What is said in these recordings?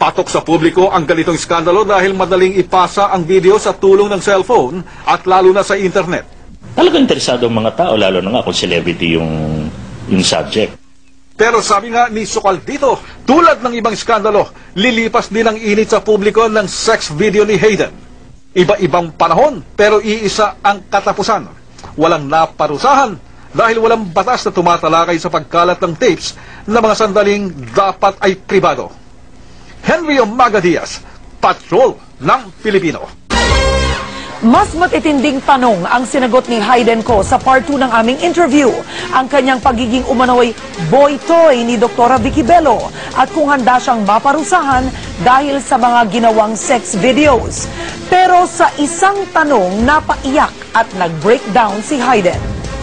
Patok sa publiko ang ganitong skandalo dahil madaling ipasa ang video sa tulong ng cellphone at lalo na sa internet. Talagang interesado ang mga tao, lalo na nga kung celebrity yung subject. Pero sabi nga ni Sukal dito, tulad ng ibang skandalo, lilipas din ang init sa publiko ng sex video ni Hayden. Iba-ibang panahon pero iisa ang katapusan. Walang naparusahan dahil walang batas na tumatalakay sa pagkalat ng tapes na mga sandaling dapat ay pribado. Henry Omaga Diaz, Patrol ng Pilipino. Mas matitinding tanong ang sinagot ni Hayden Ko sa part 2 ng aming interview. Ang kanyang pagiging umano'y boy toy ni Dr. Vicky Bello at kung handa siyang maparusahan dahil sa mga ginawang sex videos. Pero sa isang tanong, napaiyak at nag-breakdown si Hayden.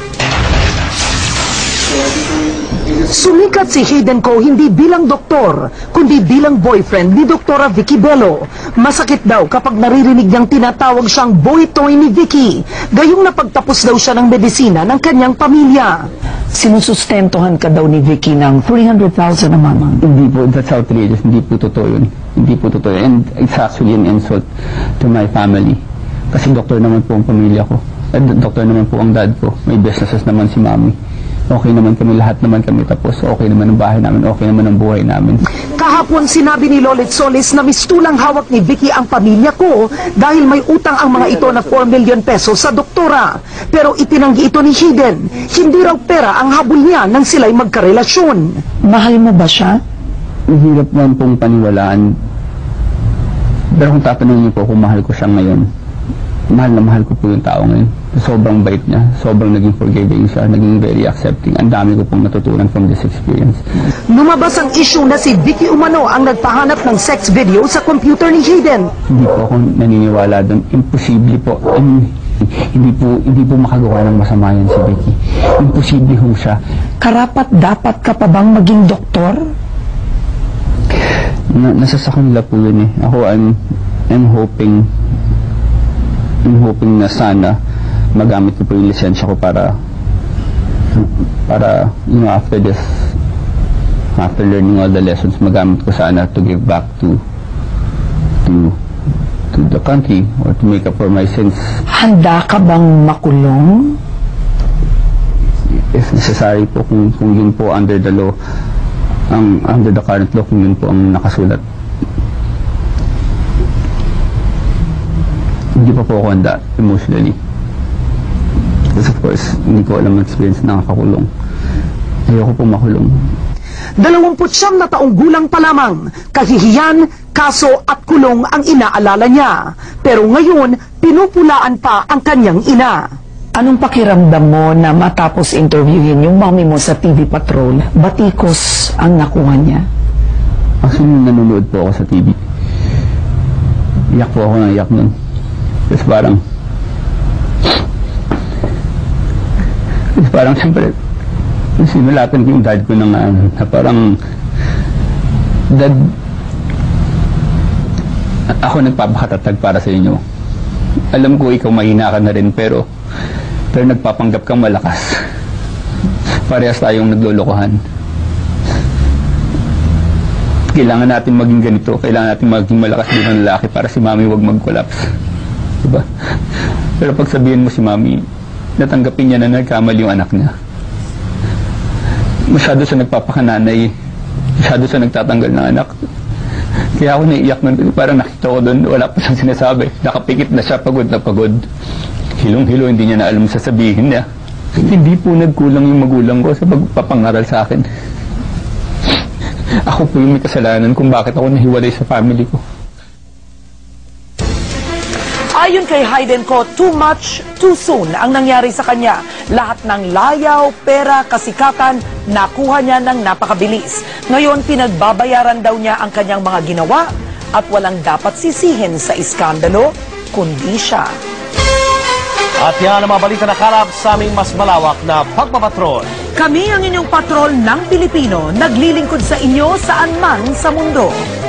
Sumikat si Hayden Ko hindi bilang doktor, kundi bilang boyfriend ni Dr. Vicky Bello. Masakit daw kapag naririnig niyang tinatawag siyang boy toy ni Vicky, gayong napagtapos daw siya ng medisina ng kanyang pamilya. Sinusustentuhan ka daw ni Vicky ng 300,000 a month. Hindi po, that's outrageous. Hindi po totoo yun. Hindi po totoo. And it's actually an insult to my family. Kasi doktor naman po ang pamilya ko. At doktor naman po ang dad ko. May businesses naman si mami. Okay naman kami, lahat naman kami tapos. Okay naman ang bahay namin, okay naman ang buhay namin. Kahapon sinabi ni Lolit Solis na mistulang hawak ni Vicky ang pamilya ko dahil may utang ang mga ito na 4 million pesos sa doktora. Pero itinanggi ito ni Hayden. Hindi raw pera ang habol niya nang sila'y magkarelasyon. Mahal mo ba siya? Mahirap naman pong paniwalaan. Pero kung tatanungin niyo po kung mahal ko siya ngayon, mahal na mahal ko po yung tao ngayon. Sobrang bait niya, sobrang naging forgiving siya, naging very accepting. Ang dami ko pong natutunan from this experience. Lumabas ang issue na si Vicky Umano ang nagpahanap ng sex video sa computer ni Hayden. Hindi po ako naniniwala doon. Imposible po. Hindi po makagawa ng masama yan si Vicky. Imposible ho siya. Karapat dapat ka pa bang maging doktor? Nasa sa kanila po yun eh. Ako, I'm hoping na sana magamit ko po yung lisensya ko para after this, after learning all the lessons, magamit ko sana to give back to the country or to make up for my sins. Handa ka bang makulong? If necessary po, kung yun po under the law, under the current law, kung yun po ang nakasulat. Hindi pa po ako handa emotionally. Because of course, hindi ko alam ang experience na nakakulong. Ayoko po makulong. 29 na taong gulang pa lamang, kahihiyan, kaso at kulong ang inaalala niya. Pero ngayon, pinupulaan pa ang kanyang ina. Anong pakiramdam mo na matapos interviewin yung mami mo sa TV Patrol, batikos ang nakuha niya? Actually, nanonood po ako sa TV. Iyak po ako ng iyak nun. Tapos parang siyempre, sinulatan ko yung dad ko na parang, Dad, ako nagpapakatatag para sa inyo. Alam ko ikaw mahina ka na rin, pero nagpapanggap kang malakas. Parehas tayong naglolokohan. Kailangan natin maging ganito, kailangan natin maging malakas din ng lalaki para si mami wag mag-collapse. Diba? Pero pag sabihin mo si mami, natanggapin niya na nagkamali yung anak niya. Masyado siya nagpapakananay, masyado siya nagtatanggal ng anak. Kaya ako naiiyak nun, parang nakita ko doon, wala pa siyang sinasabi. Nakapikit na siya, pagod na pagod. Hilong-hilo, hindi niya na alam sasabihin niya. Hindi po nagkulang yung magulang ko sa pagpapangaral sa akin. Ako po yung may kasalanan kung bakit ako nahiwalay sa family ko. Ayon kay Hayden Ko, too much, too soon ang nangyari sa kanya. Lahat ng layaw, pera, kasikatan, nakuha niya ng napakabilis. Ngayon, pinagbabayaran daw niya ang kanyang mga ginawa at walang dapat sisihin sa iskandalo, kundi siya. At yan ang mga balita na kalap sa aming mas malawak na pagpapatrol. Kami ang inyong patrol ng Pilipino, naglilingkod sa inyo saan man sa mundo.